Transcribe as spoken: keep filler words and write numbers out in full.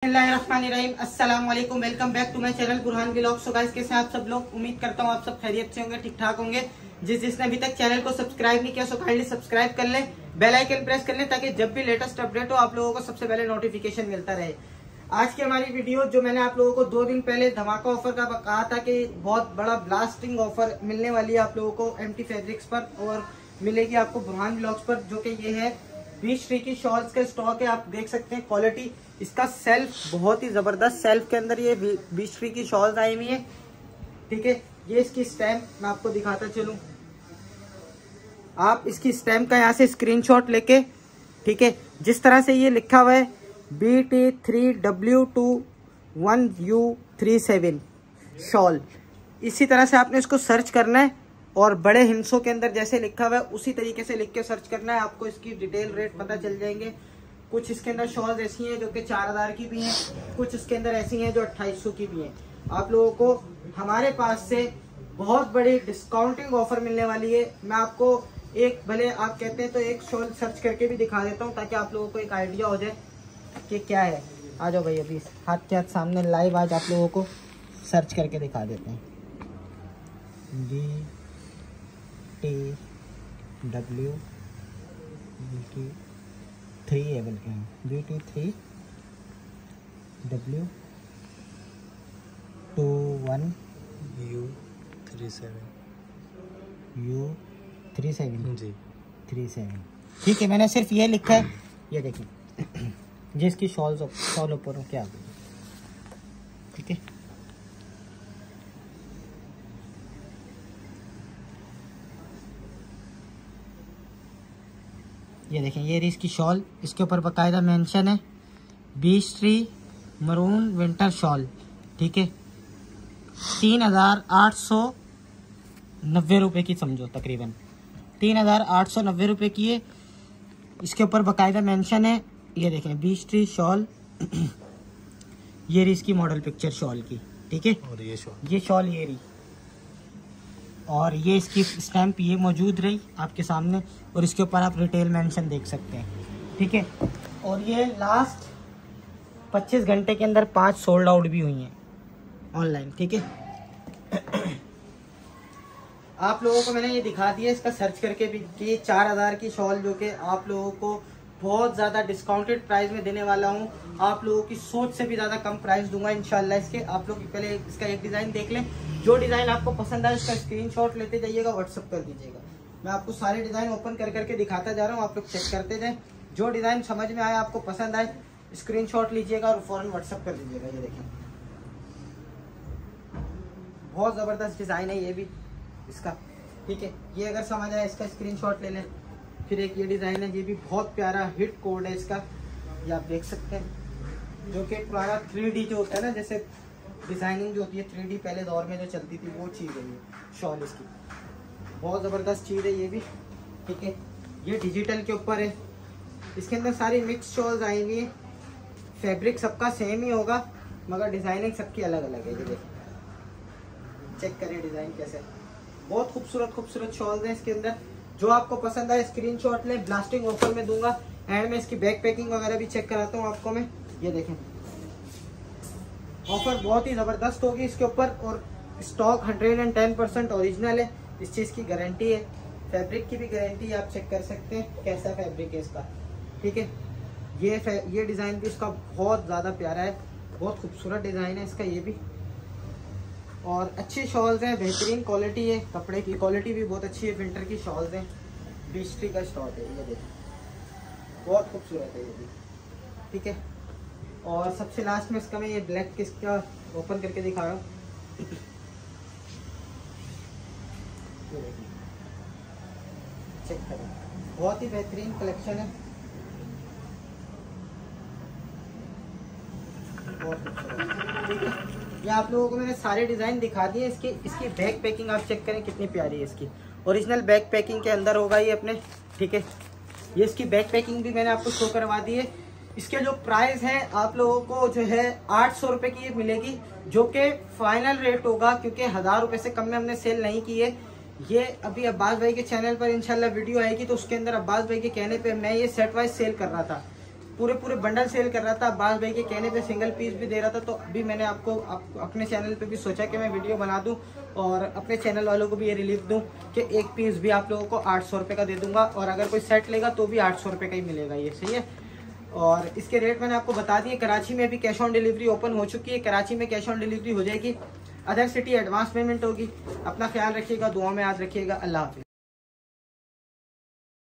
बिस्मिल्लाहिर्रहमानिर्रहीम। अस्सलाम वालेकुम, welcome back to my channel Burhan vlogs. So guys, कैसे आप सब लोग? उम्मीद करता हूँ आप सब खैरियत से होंगे, ठीक ठाक होंगे। जिस जिसने अभी तक चैनल को सब्सक्राइब नहीं किया सो काइंडली सब्सक्राइब कर ले, बेल आइकन प्रेस कर ले ताकि जब भी लेटेस्ट अपडेट हो आप लोगों को सबसे पहले नोटिफिकेशन मिलता रहे। आज की हमारी वीडियो जो मैंने आप लोगों को दो दिन पहले धमाका ऑफर का कहा था कि बहुत बड़ा ब्लास्टिंग ऑफर मिलने वाली है आप लोगों को एमटी फैब्रिक्स पर और मिलेगी आपको बुरहान व्लॉग्स पर, जो कि ये है बीस ट्री की शॉल्स का स्टॉक है। आप देख सकते हैं क्वालिटी इसका, सेल्फ बहुत ही जबरदस्त सेल्फ के अंदर ये बीस ट्री की शॉल्स आई हुई है। ठीक है, ये इसकी स्टैम्प मैं आपको दिखाता चलूं। आप इसकी स्टैम्प का यहाँ से स्क्रीनशॉट लेके, ठीक है, जिस तरह से ये लिखा हुआ है B T three W two one U three seven shawl, इसी तरह से आपने इसको सर्च करना है और बड़े हिंसों के अंदर जैसे लिखा हुआ है उसी तरीके से लिख के सर्च करना है। आपको इसकी डिटेल रेट पता चल जाएंगे। कुछ इसके अंदर शॉल्स ऐसी हैं जो कि चार हजार की भी हैं, कुछ इसके अंदर ऐसी हैं जो अट्ठाईस सौ की भी हैं। आप लोगों को हमारे पास से बहुत बड़ी डिस्काउंटिंग ऑफर मिलने वाली है। मैं आपको एक, भले आप कहते हैं तो एक शॉल सर्च करके भी दिखा देता हूँ ताकि आप लोगों को एक आइडिया हो जाए कि क्या है। आ जाओ भाई, अभी हाथ के हाथ सामने लाइव आज आप लोगों को सर्च करके दिखा देते हैं। B T W B T three है, बल्कि B T three W two one U three seven U three seven G three seven ठीक है, मैंने सिर्फ ये लिखा है। ये देखिए जिसकी शॉल शॉल ऊपर हो क्या, ठीक है। ये देखें, ये रही इसकी शॉल, इसके ऊपर बाकायदा मेंशन है बीस ट्री मरून विंटर शॉल, ठीक है। तीन हजार आठ सौ नब्बे रुपये की समझो, तकरीबन तीन हजार आठ सौ नब्बे रुपये की है। इसके ऊपर बाकायदा मेंशन है, ये देखें बीस ट्री शॉल। ये रही इसकी मॉडल पिक्चर शॉल की, ठीक है। और ये शॉल ये शॉल ये रही और ये इसकी स्टैम्प ये मौजूद रही आपके सामने और इसके ऊपर आप रिटेल मेंशन देख सकते हैं, ठीक है। और ये लास्ट पच्चीस घंटे के अंदर पांच सोल्ड आउट भी हुई हैं ऑनलाइन, ठीक है। आप लोगों को मैंने ये दिखा दिया इसका सर्च करके भी कि चार हजार की शॉल जो कि आप लोगों को बहुत ज़्यादा डिस्काउंटेड प्राइस में देने वाला हूँ। आप लोगों की सोच से भी ज़्यादा कम प्राइस दूंगा इंशाल्लाह इसके। आप लोग पहले इसका एक डिज़ाइन देख लें, जो डिज़ाइन आपको पसंद आए उसका स्क्रीनशॉट लेते जाइएगा, व्हाट्सअप कर दीजिएगा। मैं आपको सारे डिज़ाइन ओपन कर करके दिखाता जा रहा हूँ, आप लोग चेक करते जाएँ। जो डिज़ाइन समझ में आए, आपको पसंद आए, स्क्रीनशॉट लीजिएगा और फ़ौरन व्हाट्सअप कर दीजिएगा। ये देखें, बहुत ज़बरदस्त डिज़ाइन है ये भी इसका, ठीक है। ये अगर समझ आए इसका स्क्रीनशॉट ले लें। फिर एक ये डिज़ाइन है, ये भी बहुत प्यारा हिट कोड है इसका, ये आप देख सकते हैं, जो कि पुराना थ्री डी जो होता है ना, जैसे डिज़ाइनिंग जो होती है थ्री डी पहले दौर में जो चलती थी, वो चीज़ है ये शॉल इसकी। बहुत ज़बरदस्त चीज़ है ये भी, ठीक है। ये डिजिटल के ऊपर है, इसके अंदर सारी मिक्स शॉल्स आई हुई हैं। फैब्रिक सबका सेम ही होगा मगर डिज़ाइनिंग सबकी अलग अलग है। ये देखिए, चेक करें डिज़ाइन कैसे, बहुत खूबसूरत खूबसूरत शॉल्स हैं इसके अंदर। जो आपको पसंद आए स्क्रीनशॉट लें, ब्लास्टिंग ऑफर में दूंगा। एंड में इसकी बैक पैकिंग वगैरह भी चेक कराता हूँ आपको मैं। ये देखें, ऑफर बहुत ही ज़बरदस्त होगी इसके ऊपर और stock hundred and ten percent original है। इस चीज़ की गारंटी है, फैब्रिक की भी गारंटी आप चेक कर सकते हैं कैसा फैब्रिक है इसका, ठीक है। ये ये डिज़ाइन भी इसका बहुत ज़्यादा प्यारा है, बहुत खूबसूरत डिज़ाइन है इसका ये भी। और अच्छी शॉल्स हैं, बेहतरीन क्वालिटी है, कपड़े की क्वालिटी भी बहुत अच्छी है। विंटर की शॉल्स हैं, बीस ट्री का स्टॉक है, ये देखिए बहुत खूबसूरत है ये भी, ठीक है। और सबसे लास्ट में इसका मैं ये ब्लैक किसका ओपन करके दिखा रहा हूँ। चेक करें, बहुत ही बेहतरीन कलेक्शन है, बहुत खूबसूरत, ठीक है। ये आप लोगों को मैंने सारे डिज़ाइन दिखा दिए। इसकी इसकी बैक पैकिंग आप चेक करें कितनी प्यारी है इसकी, ओरिजिनल बैक पैकिंग के अंदर होगा ये अपने, ठीक है। ये इसकी बैक पैकिंग भी मैंने आपको शो करवा दी है। इसके जो प्राइस है आप लोगों को जो है आठ सौ रुपये की ये मिलेगी, जो कि फाइनल रेट होगा क्योंकि हज़ार रुपये से कम में हमने सेल नहीं की है। ये अभी अब्बास भाई के चैनल पर इंशाल्लाह वीडियो आएगी तो उसके अंदर अब्बास भाई के कहने पे मैं ये सेट वाइज सेल कर रहा था। पूरे पूरे बंडल सेल कर रहा था। अब्बास भाई के कहने पे सिंगल पीस भी दे रहा था। तो अभी मैंने आपको आप, अपने चैनल पे भी सोचा कि मैं वीडियो बना दूं और अपने चैनल वालों को भी ये रिलीफ दूं कि एक पीस भी आप लोगों को आठ सौ रुपये का दे दूंगा, और अगर कोई सेट लेगा तो भी आठ सौ रुपये का ही मिलेगा। ये सही है। और इसके रेट मैंने आपको बता दिए। कराची में भी कैश ऑन डिलीवरी ओपन हो चुकी है। कराची में कैश ऑन डिलीवरी हो जाएगी। अदर सिटी एडवांस पेमेंट होगी। अपना ख्याल रखिएगा, दुआ में याद रखिएगा। अल्लाह हाफिज़।